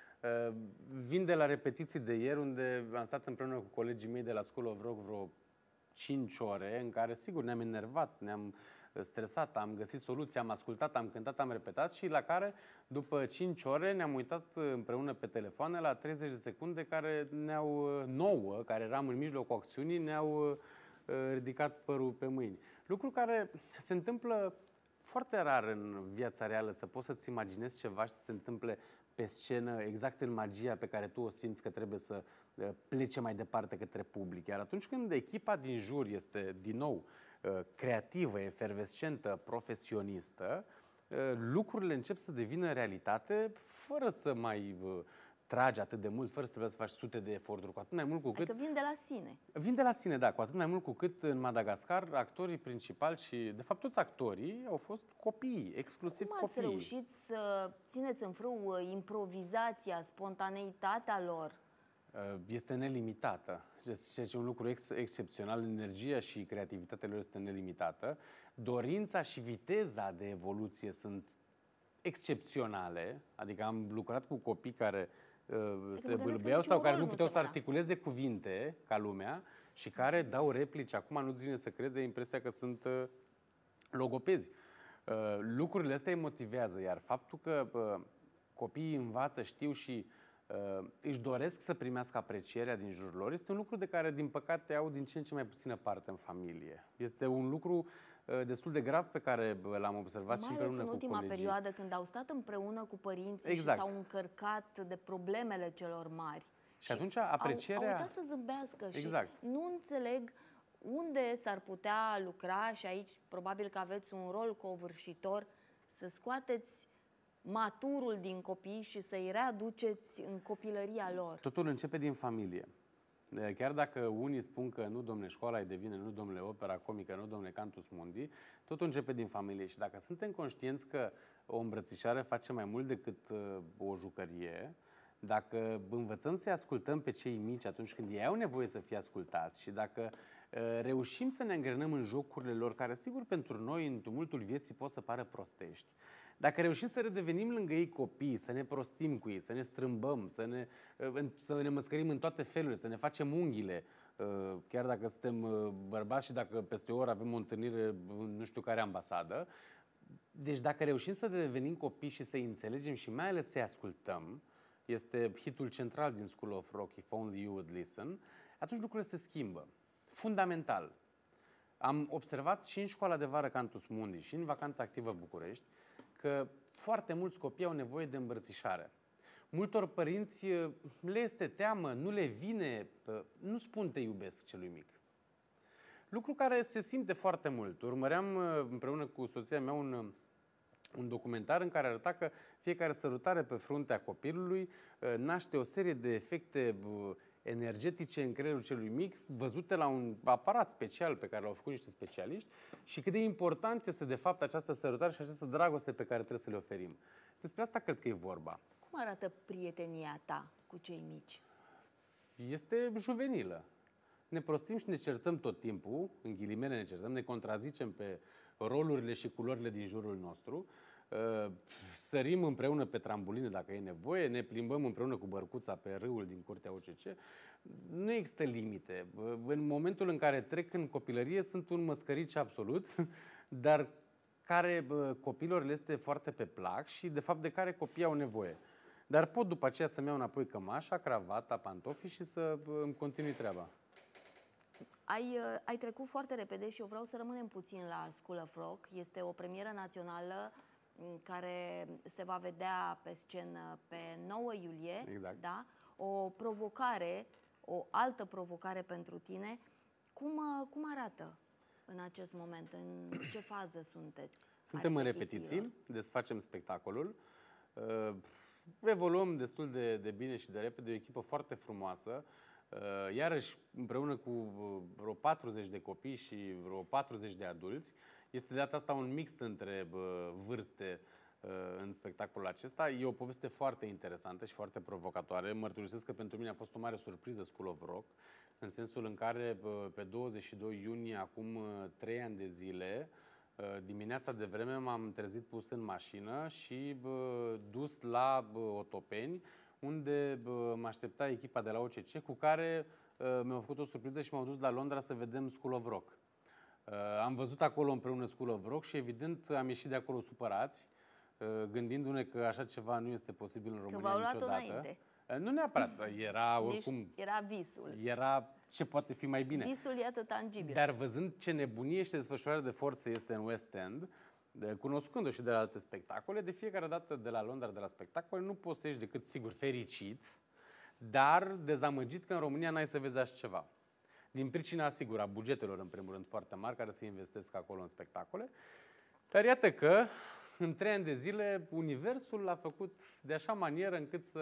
Vin de la repetiții de ieri, unde am stat împreună cu colegii mei de la School of Rock vreo 5 ore, în care, sigur, ne-am enervat, ne-am stresat, am găsit soluții, am ascultat, am cântat, am repetat și la care, după 5 ore, ne-am uitat împreună pe telefoane la 30 de secunde care care eram în mijlocul acțiunii, ne-au ridicat părul pe mâini. Lucru care se întâmplă foarte rar în viața reală, să poți să-ți imaginezi ceva și să se întâmple pe scenă, exact în magia pe care tu o simți că trebuie să plece mai departe către public. Iar atunci când echipa din jur este, din nou, creativă, efervescentă, profesionistă, lucrurile încep să devină realitate fără să mai tragi atât de mult, fără să trebuie să faci sute de eforturi, cu atât mai mult cu cât...
Adică vin de la sine.
Vin de la sine, da, cu atât mai mult cu cât în Madagascar actorii principali și, de fapt, toți actorii au fost copii, exclusiv
Cum ați
copii.
reușit să țineți în frâu improvizația, spontaneitatea lor?
Este nelimitată. Ceea ce e un lucru excepțional, energia și creativitatea lor este nelimitată. Dorința și viteza de evoluție sunt excepționale, adică am lucrat cu copii care se bâlbăiau sau care nu puteau să articuleze cuvinte ca lumea și care dau replici. Acum nu-ți vine să crezi, ai impresia că sunt logopezi. Lucrurile astea îi motivează, iar faptul că copiii învață, știu și își doresc să primească aprecierea din jurul lor, este un lucru de care, din păcate, au din ce în ce mai puțină parte în familie. Este un lucru destul de grav pe care l-am observat și împreună cu colegii.
Mai ales în ultima perioadă, când au stat împreună cu părinții și s-au încărcat de problemele celor mari.
Și atunci aprecierea...
Au uitat să zâmbească și
exact.
nu înțeleg unde s-ar putea lucra, și aici probabil că aveți un rol covârșitor, să scoateți maturul din copii și să-i readuceți în copilăria lor.
Totul începe din familie. Chiar dacă unii spun că nu, domne, școala e de vină, nu, domnule, opera comică, nu, domnule, cantus mundi, totul începe din familie. Și dacă suntem conștienți că o îmbrățișare face mai mult decât o jucărie, dacă învățăm să-i ascultăm pe cei mici atunci când ei au nevoie să fie ascultați și dacă reușim să ne angrenăm în jocurile lor, care sigur pentru noi în tumultul vieții pot să pară prostești, dacă reușim să redevenim lângă ei copii, să ne prostim cu ei, să ne strâmbăm, să ne măscărim în toate felurile, să ne facem unghiile, chiar dacă suntem bărbați și dacă peste o oră avem o întâlnire în nu știu care ambasadă, deci dacă reușim să devenim copii și să-i înțelegem și mai ales să-i ascultăm, este hitul central din School of Rock, If Only You Would Listen, atunci lucrurile se schimbă. Fundamental. Am observat și în școala de vară Cantus Mundi și în Vacanța Activă București că foarte mulți copii au nevoie de îmbrățișare. Multor părinți le este teamă, nu le vine, nu spun te iubesc celui mic. Lucru care se simte foarte mult. Urmăream împreună cu soția mea un documentar în care arăta că fiecare sărutare pe fruntea copilului naște o serie de efecte energetice în creierul celui mic, văzute la un aparat special pe care l-au făcut niște specialiști, și cât de important este de fapt această sărutare și această dragoste pe care trebuie să le oferim. Despre asta cred că e vorba.
Cum arată prietenia ta cu cei mici?
Este juvenilă. Ne prostim și ne certăm tot timpul, în ghilimele ne certăm, ne contrazicem pe rolurile și culorile din jurul nostru, sărim împreună pe trambuline dacă e nevoie, ne plimbăm împreună cu bărcuța pe râul din curtea OCC. Nu există limite. În momentul în care trec în copilărie sunt un măscărici absolut, dar care copilor le este foarte pe plac și de fapt de care copiii au nevoie. Dar pot după aceea să-mi iau înapoi cămașa, cravata, pantofii și să îmi continui treaba.
Ai trecut foarte repede și eu vreau să rămânem puțin la School of Rock. Este o premieră națională care se va vedea pe scenă pe 9 iulie.
Exact.
Da? O provocare, o altă provocare pentru tine. Cum arată în acest moment? În ce fază sunteți?
Suntem în repetiții, desfacem spectacolul. Evoluăm destul de bine și de repede, o echipă foarte frumoasă. Iarăși, împreună cu vreo 40 de copii și vreo 40 de adulți, este de data asta un mix între vârste în spectacolul acesta. E o poveste foarte interesantă și foarte provocatoare. Mărturisesc că pentru mine a fost o mare surpriză School of Rock, în sensul în care pe 22 iunie, acum 3 ani de zile, dimineața de vreme m-am trezit pus în mașină și dus la Otopeni, unde mă aștepta echipa de la OCC, cu care mi-au făcut o surpriză și m-au dus la Londra să vedem School of Rock. Am văzut acolo împreună School of Rock și evident am ieșit de acolo supărați, gândindu-ne că așa ceva nu este posibil în România niciodată.
Că v-au luat înainte.
Nu neapărat, era oricum...
Era visul.
Era ce poate fi mai bine.
Visul, iată, tangibil.
Dar văzând ce nebunie și desfășurare de forță este în West End, cunoscând-o și de la alte spectacole, de fiecare dată de la Londra, de la spectacole, nu poți să ieși decât, sigur, fericit, dar dezamăgit că în România n-ai să vezi așa ceva. Din pricina, sigur, a bugetelor, în primul rând, foarte mari, care se investesc acolo în spectacole. Dar iată că, în 3 ani de zile, universul l-a făcut de așa manieră încât să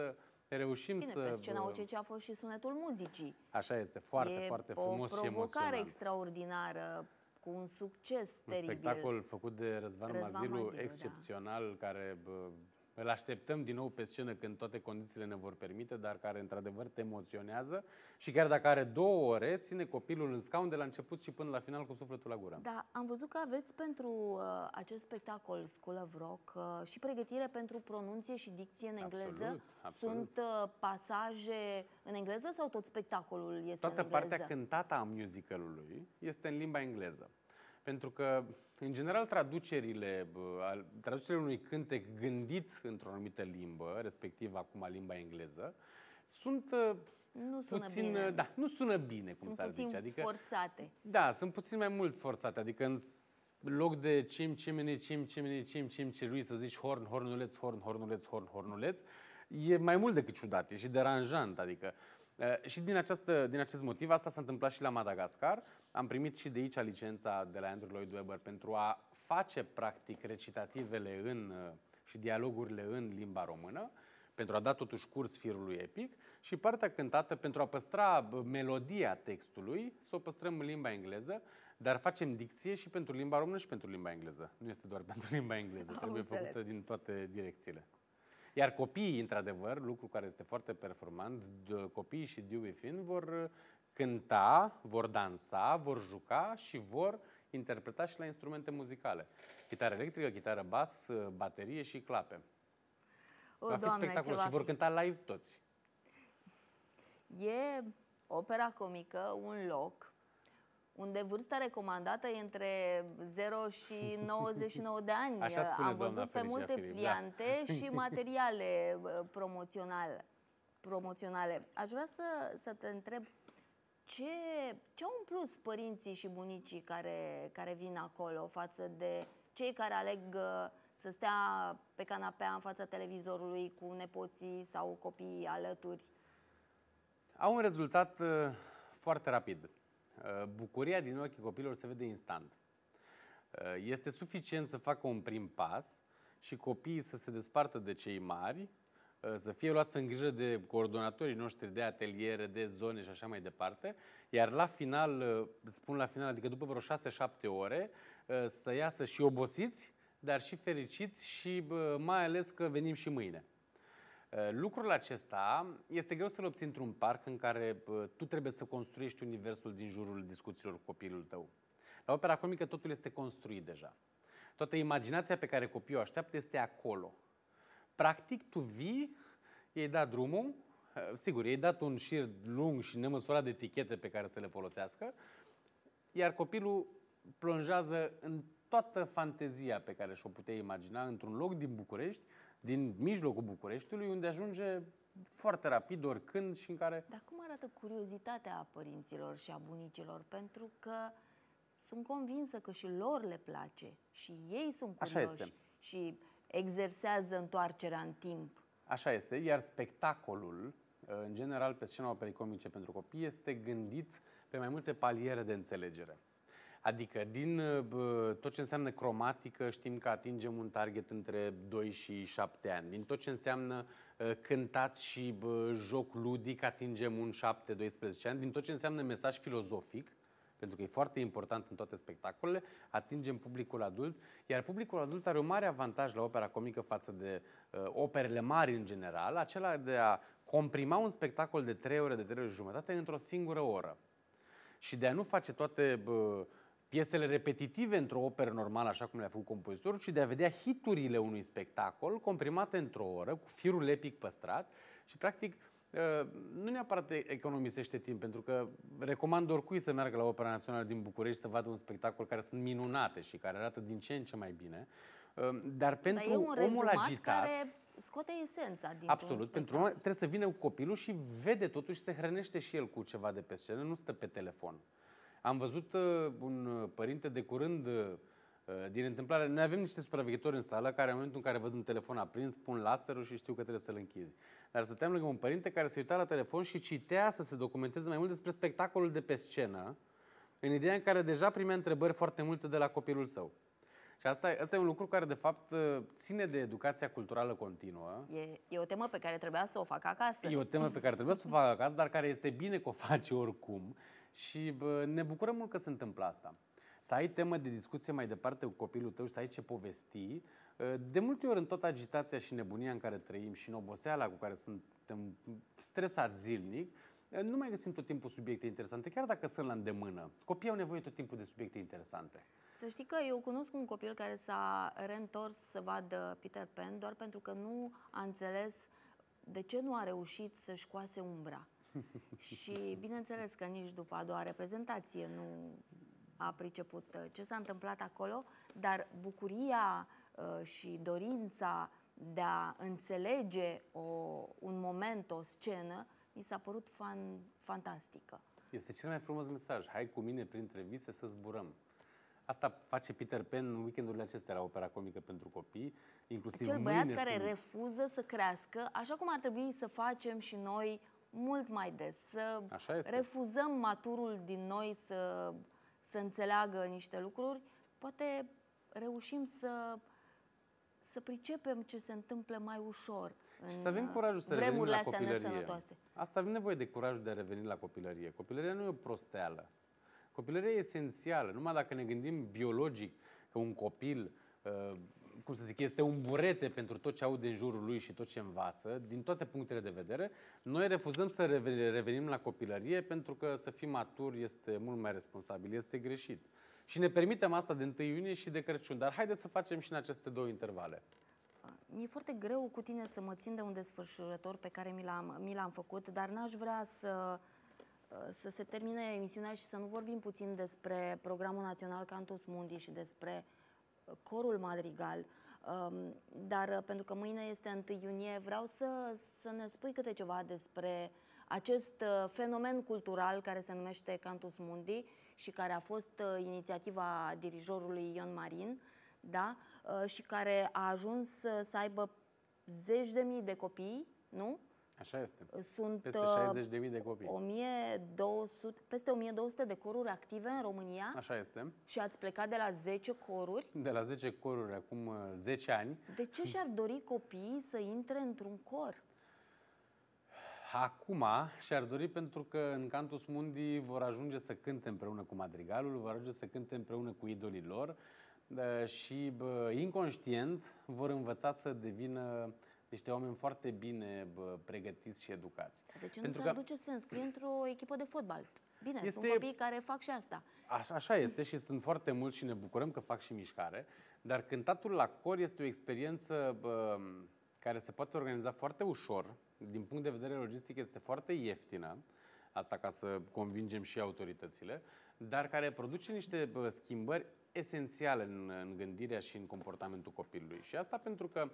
reușim
Bine,
să...
pe scena OCC a fost și sunetul muzicii.
Așa este, foarte, foarte frumos și
o provocare
emoționant.
extraordinară, cu un succes
Un
teribil.
spectacol făcut de Răzvan Mazilu, excepțional, care îl așteptăm din nou pe scenă când toate condițiile ne vor permite, dar care într-adevăr te emoționează și chiar dacă are 2 ore, ține copilul în scaun de la început și până la final cu sufletul la gură.
Da, am văzut că aveți pentru acest spectacol School of Rock și pregătire pentru pronunție și dicție în engleză.
Absolut, absolut.
Sunt pasaje în engleză sau tot spectacolul este
Toată
în engleză?
partea cântată a musicalului este în limba engleză. Pentru că, în general, traducerile unui cântec gândit într-o anumită limbă, respectiv acum limba engleză, sunt
nu sună
puțin,
bine.
Da, nu sună bine, cum s-ar zice.
Sunt
Adică,
forțate.
Da, sunt puțin mai mult forțate. Adică în loc de celui să zici horn, hornuleț, horn, hornuleț, horn, hornuleț, e mai mult decât ciudat, e și deranjant. Adică, și din acest motiv, asta s-a întâmplat și la Madagascar. Am primit și de aici licența de la Andrew Lloyd Webber pentru a face, practic, recitativele și dialogurile în limba română, pentru a da totuși curs firului epic, și partea cântată, pentru a păstra melodia textului, să o păstrăm în limba engleză, dar facem dicție și pentru limba română și pentru limba engleză. Nu este doar pentru limba engleză, trebuie făcută din toate direcțiile. Iar copiii, într-adevăr, lucru care este foarte performant, copiii și Dewey Finn vor cânta, vor dansa, vor juca și vor interpreta și la instrumente muzicale. Chitară electrică, chitară bas, baterie și clape. Va fi spectaculos și vor cânta live toți.
E opera comică, un loc unde vârsta recomandată e între 0 și 99 de ani.
Așa spune
Am văzut pe multe pliante și materiale promoționale. Aș vrea să te întreb ce au în plus părinții și bunicii care vin acolo față de cei care aleg să stea pe canapea în fața televizorului cu nepoții sau copiii alături?
Au un rezultat foarte rapid. Bucuria din ochii copilor se vede instant. Este suficient să facă un prim pas și copiii să se despartă de cei mari, să fie luați în grijă de coordonatorii noștri de ateliere, de zone și așa mai departe, iar la final, spun la final, adică după vreo 6-7 ore, să iasă și obosiți, dar și fericiți și mai ales că venim și mâine. Lucrul acesta este greu să-l obții într-un parc în care tu trebuie să construiești universul din jurul discuțiilor cu copilul tău. La opera comică totul este construit deja. Toată imaginația pe care copilul o așteaptă este acolo. Practic, tu vii, i-ai dat drumul, sigur, i-ai dat un șir lung și nemăsurat de etichete pe care să le folosească, iar copilul plonjează în toată fantezia pe care și-o putea imagina într-un loc din București, din mijlocul Bucureștiului, unde ajunge foarte rapid, oricând și în care...
Dar cum arată curiozitatea părinților și a bunicilor? Pentru că sunt convinsă că și lor le place și ei sunt curioși și exersează întoarcerea în timp.
Așa este, iar spectacolul, în general, pe scena operei comice pentru copii, este gândit pe mai multe paliere de înțelegere. Adică, din tot ce înseamnă cromatică, știm că atingem un target între 2 și 7 ani. Din tot ce înseamnă cântat și joc ludic, atingem un 7-12 ani. Din tot ce înseamnă mesaj filozofic, pentru că e foarte important în toate spectacolele, atingem publicul adult, iar publicul adult are un mare avantaj la opera comică față de operele mari în general, acela de a comprima un spectacol de 3 ore, de 3 ore și jumătate într-o singură oră. Și de a nu face toate piesele repetitive într-o operă normală, așa cum le-a făcut compozitorul, ci de a vedea hiturile unui spectacol comprimate într-o oră, cu firul epic păstrat și, practic, nu neapărat economisește timp, pentru că recomand oricui să meargă la Opera Națională din București să vadă un spectacol care sunt minunate și care arată din ce în ce mai bine, dar pentru omul agitat...
care scoate esența dintr-un
absolut, pentru om trebuie să vină cu copilul și vede totuși, se hrănește și el cu ceva de pe scenă, nu stă pe telefon. Am văzut un părinte de curând din întâmplare, noi avem niște supraveghetori în sală care în momentul în care văd un telefon aprins, pun laserul și știu că trebuie să-l închizi. Dar stăteam lângă un părinte care se uita la telefon și citea să se documenteze mai mult despre spectacolul de pe scenă, în ideea în care deja primea întrebări foarte multe de la copilul său. Și Și asta e un lucru care, de fapt, ține de educația culturală continuă.
E o temă pe care trebuia să o fac acasă.
E o temă pe care trebuie să o fac acasă, dar care este bine că o faci oricum. Și ne bucurăm mult că se întâmplă asta. Să ai temă de discuție mai departe cu copilul tău și să ai ce povesti. De multe ori, în tot agitația și nebunia în care trăim și în oboseala cu care suntem stresați zilnic, nu mai găsim tot timpul subiecte interesante, chiar dacă sunt la îndemână. Copiii au nevoie tot timpul de subiecte interesante.
Să știi că eu cunosc un copil care s-a reîntors să vadă Peter Pan doar pentru că nu a înțeles de ce nu a reușit să-și coase umbra. Și bineînțeles că nici după a doua reprezentație nu a priceput ce s-a întâmplat acolo, dar bucuria și dorința de a înțelege un moment, o scenă, mi s-a părut fantastică.
Este cel mai frumos mesaj. Hai cu mine printre vise să zburăm. Asta face Peter Pan în weekendurile acestea la Opera Comică pentru copii. Inclusiv
acel băiat care refuză să crească, așa cum ar trebui să facem și noi mult mai des. Să refuzăm maturul din noi să înțeleagă niște lucruri. Poate reușim să pricepem ce se întâmplă mai ușor.
Și să avem curajul să revenim la copilărie. Asta avem nevoie de curajul de a reveni la copilărie. Copilăria nu e o prosteală. Copilăria e esențială. Numai dacă ne gândim biologic că un copil, cum să zic, este un burete pentru tot ce aude în jurul lui și tot ce învață, din toate punctele de vedere, noi refuzăm să revenim la copilărie pentru că să fim maturi este mult mai responsabil, este greșit. Și ne permitem asta de 1 iunie și de Crăciun, dar haideți să facem și în aceste două intervale.
Mi-e foarte greu cu tine să mă țin de un desfășurător pe care mi l-am făcut, dar n-aș vrea să se termine emisiunea și să nu vorbim puțin despre Programul Național Cantus Mundi și despre Corul Madrigal. Dar pentru că mâine este 1 iunie, vreau să ne spui câte ceva despre acest fenomen cultural care se numește Cantus Mundi și care a fost inițiativa dirijorului Ion Marin, da? Și care a ajuns să aibă zeci de mii de copii, nu?
Așa este.
Sunt
peste 60.000 de copii.
Peste 1200 de coruri active în România.
Așa este.
Și ați plecat de la 10 coruri.
De la 10 coruri acum 10 ani.
De ce și-ar dori copiii să intre într-un cor?
Acum și-ar dori pentru că în Cantus Mundi vor ajunge să cânte împreună cu madrigalul, vor ajunge să cânte împreună cu idolii lor și inconștient vor învăța să devină niște oameni foarte bine pregătiți și educați.
De ce nu s-ar duce să se înscrie într-o echipă de fotbal? Bine, sunt copii care fac și asta.
Așa este și sunt foarte mulți și ne bucurăm că fac și mișcare, dar cântatul la cor este o experiență care se poate organiza foarte ușor, din punct de vedere logistic este foarte ieftină, asta ca să convingem și autoritățile, dar care produce niște schimbări esențiale în gândirea și în comportamentul copilului. Și asta pentru că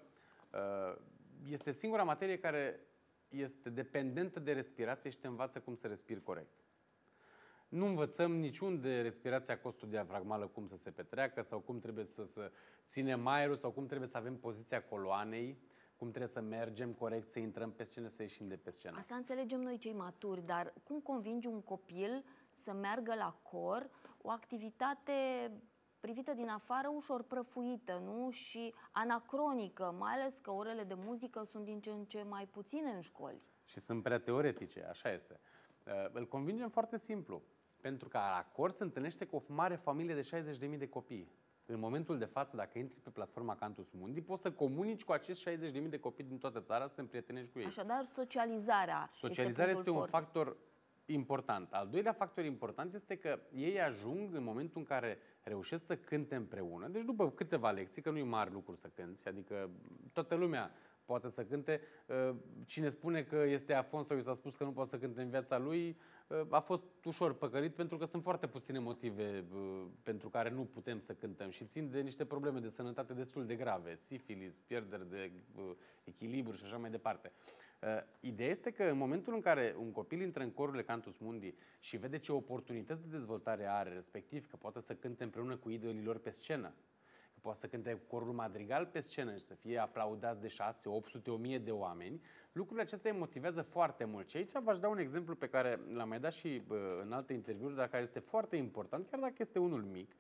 este singura materie care este dependentă de respirație și te învață cum să respiri corect. Nu învățăm niciunde respirația costodiafragmală, cum să se petreacă sau cum trebuie să ținem aerul sau cum trebuie să avem poziția coloanei, cum trebuie să mergem corect, să intrăm pe scenă, să ieșim de pe scenă.
Asta înțelegem noi cei maturi, dar cum convingi un copil să meargă la cor, o activitate privită din afară, ușor prăfuită, nu? Și anacronică, mai ales că orele de muzică sunt din ce în ce mai puține în școli.
Și sunt prea teoretice, așa este. Îl convingem foarte simplu, pentru că la cor se întâlnește cu o mare familie de 60.000 de copii. În momentul de față, dacă intri pe platforma Cantus Mundi, poți să comunici cu acești 60.000 de copii din toată țara, să te împrietenești cu ei.
Așadar, socializarea
este un factor important. Al doilea factor important este că ei ajung în momentul în care reușesc să cânte împreună, deci după câteva lecții, că nu e mare lucru să cânți, adică toată lumea poate să cânte. Cine spune că este Afon sau i s-a spus că nu poate să cânte în viața lui, a fost ușor păcălit, pentru că sunt foarte puține motive pentru care nu putem să cântăm și țin de niște probleme de sănătate destul de grave, sifilis, pierderi de echilibru și așa mai departe. Ideea este că în momentul în care un copil intră în corurile Cantus Mundi și vede ce oportunități de dezvoltare are, respectiv că poate să cânte împreună cu idolii lor pe scenă, că poate să cânte cu corul madrigal pe scenă și să fie aplaudați de 6, 800, 1000 de oameni, lucrurile acestea îi motivează foarte mult. Și aici v-aș da un exemplu pe care l-am mai dat și în alte interviuri, dar care este foarte important, chiar dacă este unul mic.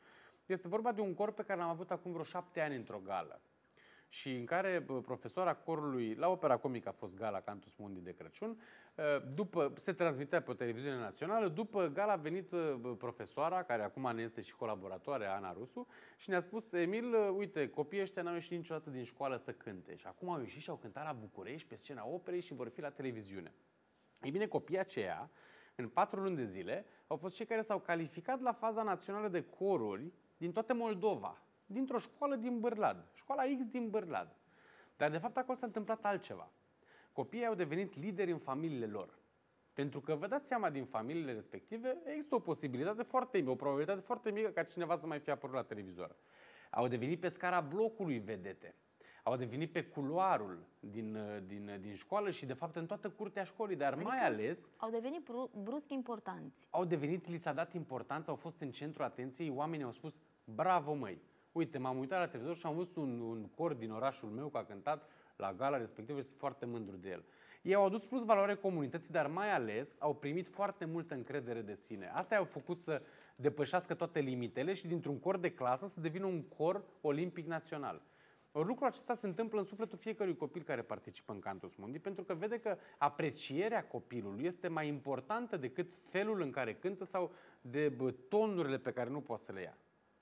Este vorba de un cor pe care l-am avut acum vreo 7 ani într-o gală și în care profesoara corului, la Opera Comică a fost gala Cantus Mundi de Crăciun, se transmitea pe o televiziune națională, după gala a venit profesoara, care acum ne este și colaboratoare, Ana Rusu, și ne-a spus: Emil, uite, copiii ăștia n-au ieșit niciodată din școală să cânte și acum au ieșit și au cântat la București, pe scena operei și vor fi la televiziune. Ei bine, copiii aceia, în 4 luni de zile, au fost cei care s-au calificat la faza națională de coruri din toată Moldova, dintr-o școală din Bârlad, școala X din Bârlad. Dar de fapt acolo s-a întâmplat altceva. Copiii au devenit lideri în familiile lor. Pentru că vă dați seama, din familiile respective există o posibilitate foarte mică, o probabilitate foarte mică ca cineva să mai fie apărut la televizor. Au devenit pe scara blocului vedete. Au devenit pe culoarul din școală și de fapt în toată curtea școlii, dar adică mai ales
au devenit brusc importanți.
Au devenit, li s-a dat importanță, au fost în centrul atenției, oamenii au spus: bravo măi! Uite, m-am uitat la televizor și am văzut un cor din orașul meu că a cântat la gala respectivă și sunt foarte mândru de el. Ei au adus plus valoare comunității, dar mai ales au primit foarte multă încredere de sine. Asta i-au făcut să depășească toate limitele și dintr-un cor de clasă să devină un cor olimpic național. Ori lucrul acesta se întâmplă în sufletul fiecărui copil care participă în Cantus Mundi, pentru că vede că aprecierea copilului este mai importantă decât felul în care cântă sau de tonurile pe care nu poate să le ia.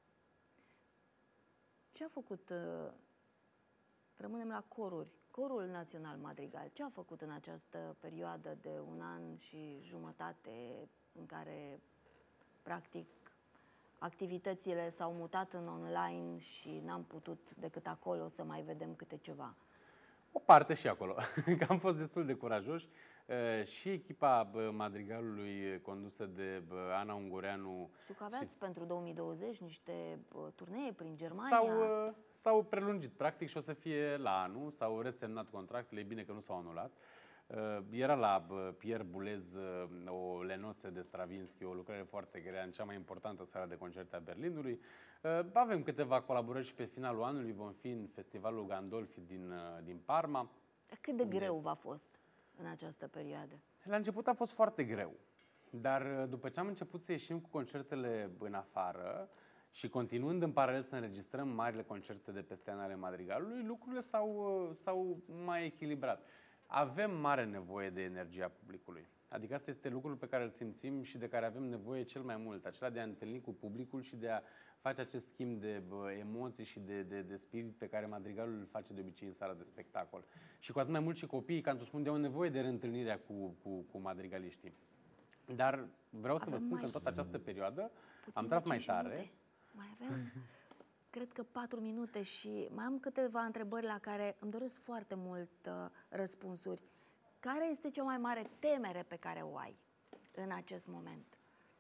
Ce a făcut, rămânem la coruri, Corul Național Madrigal, ce a făcut în această perioadă de 1 an și jumătate în care, practic, activitățile s-au mutat în online și n-am putut decât acolo să mai vedem câte ceva?
O parte și acolo, că am fost destul de curajoși. Și echipa Madrigalului condusă de Ana Ungureanu.
Știu că aveați pentru 2020 niște turnee prin Germania.
S-au prelungit practic și o să fie la anul. S-au resemnat contractele, e bine că nu s-au anulat. Era la Pierre Boulez o Lenoțe de Stravinsky, o lucrare foarte grea în cea mai importantă sală de concerte a Berlinului. Avem câteva colaborări și pe finalul anului vom fi în Festivalul Gandolfi din Parma.
Cât de greu v-a fost în această perioadă?
La început a fost foarte greu, dar după ce am început să ieșim cu concertele în afară și continuând în paralel să înregistrăm marile concerte de peste an ale Madrigalului, lucrurile s-au mai echilibrat. Avem mare nevoie de energia publicului. Adică asta este lucrul pe care îl simțim și de care avem nevoie cel mai mult, acela de a întâlni cu publicul și de a face acest schimb de emoții și de spirit pe care Madrigalul îl face de obicei în sala de spectacol. Și cu atât mai mult și copiii, Cantus Mundi, au nevoie de reîntâlnirea cu madrigaliștii. Dar vreau să vă spun că în toată această perioadă am tras mai tare.
Minute. Mai avem, cred că 4 minute și mai am câteva întrebări la care îmi doresc foarte mult răspunsuri. Care este cea mai mare temere pe care o ai în acest moment?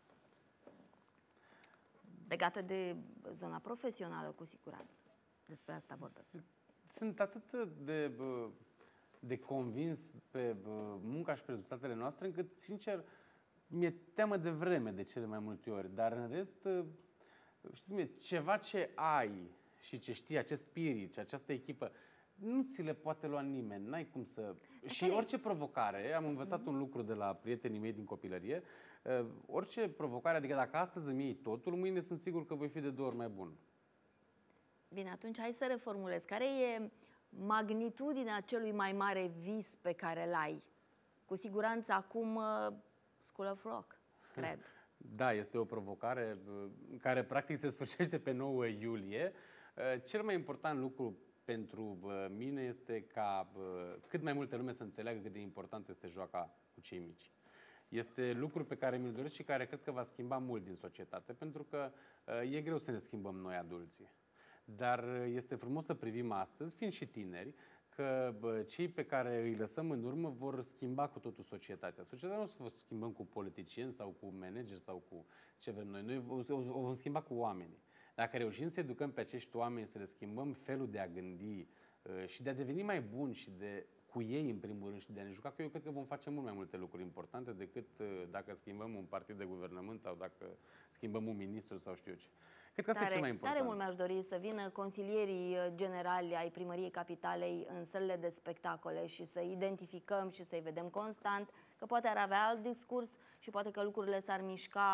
Legată de zona profesională, cu siguranță. Despre asta vorbesc.
Sunt atât de convins pe munca și pe rezultatele noastre, încât, sincer, mi-e teamă de vreme de cele mai multe ori. Dar, în rest, știți-mi, ceva ce ai și ce știi, acest spirit și această echipă, nu ți le poate lua nimeni, n-ai cum să... Și orice provocare, am învățat un lucru de la prietenii mei din copilărie, orice provocare, adică dacă astăzi îmi iei totul, mâine sunt sigur că voi fi de 2 ori mai bun.
Bine, atunci hai să reformulez. Care e magnitudinea celui mai mare vis pe care l-ai? Cu siguranță acum School of Rock, cred.
Da, este o provocare care practic se sfârșește pe 9 iulie. Cel mai important lucru pentru mine este ca cât mai multă lume să înțeleagă cât de important este joaca cu cei mici. Este lucru pe care mi-l doresc și care cred că va schimba mult din societate, pentru că e greu să ne schimbăm noi adulții. Dar este frumos să privim astăzi, fiind și tineri, că cei pe care îi lăsăm în urmă vor schimba cu totul societatea. Societatea nu o să o schimbăm cu politicieni sau cu manageri sau cu ce vrem noi. Noi o vom schimba cu oamenii. Dacă reușim să educăm pe acești oameni, să le schimbăm felul de a gândi și de a deveni mai buni și cu ei, în primul rând, și de a ne juca, că eu cred că vom face mult mai multe lucruri importante decât dacă schimbăm un partid de guvernământ sau dacă schimbăm un ministru sau știu eu ce. Cred că asta e cel mai important.
Tare mult mi-aș dori să vină consilierii generali ai Primăriei Capitalei în sălile de spectacole și să identificăm și să-i vedem constant, că poate ar avea alt discurs și poate că lucrurile s-ar mișca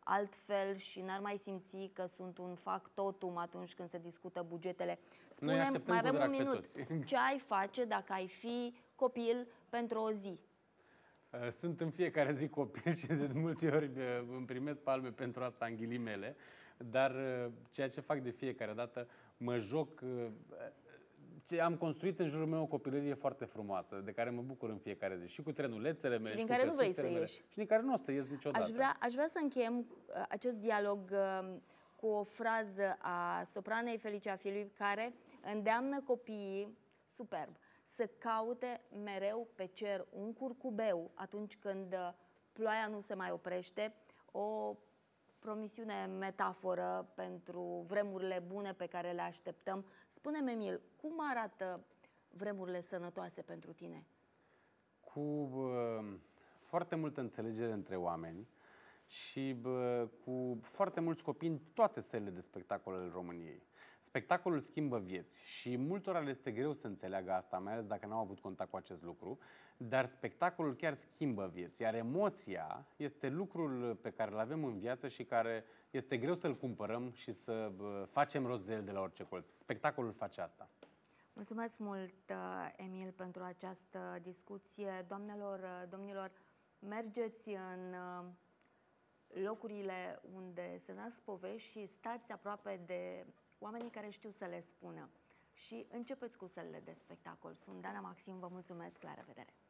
altfel și n-ar mai simți că sunt un factotum atunci când se discută bugetele.
Noi
Spune-mi,
așteptăm
mai
cu
avem un
drag pe
minut,
toți.
ce ai face dacă ai fi copil pentru o zi?
Sunt în fiecare zi copil și de multe ori îmi primesc palme pentru asta, în ghilimele, dar ceea ce fac de fiecare dată, mă joc. Ce am construit în jurul meu o copilărie foarte frumoasă, de care mă bucur în fiecare zi. Și cu trenulețele mele,
Și din
cu
care nu vrei să
căsuțele mele.
ieși.
Și din care nu o să ies niciodată.
Aș vrea să încheiem acest dialog cu o frază a sopranei Felicia Filip, care îndeamnă copiii, superb, să caute mereu pe cer un curcubeu atunci când ploaia nu se mai oprește, o promisiune, metaforă pentru vremurile bune pe care le așteptăm. Spune-mi, Emil, cum arată vremurile sănătoase pentru tine?
Cu foarte multă înțelegere între oameni și cu foarte mulți copii în toate sălile de spectacol ale României. Spectacolul schimbă vieți și multora le este greu să înțeleagă asta, mai ales dacă n-au avut contact cu acest lucru, dar spectacolul chiar schimbă vieți, iar emoția este lucrul pe care îl avem în viață și care este greu să-l cumpărăm și să facem rost de el de la orice colț. Spectacolul face asta.
Mulțumesc mult, Emil, pentru această discuție. Doamnelor, domnilor, mergeți în locurile unde se nasc povești și stați aproape de oamenii care știu să le spună. Și începeți cu sălile de spectacol. Sunt Dana Maxim, vă mulțumesc, la revedere!